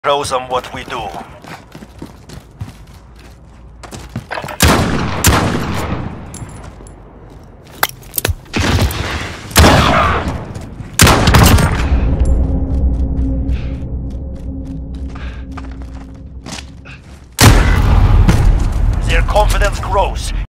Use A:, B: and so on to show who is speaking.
A: Show them what we do. Their confidence grows.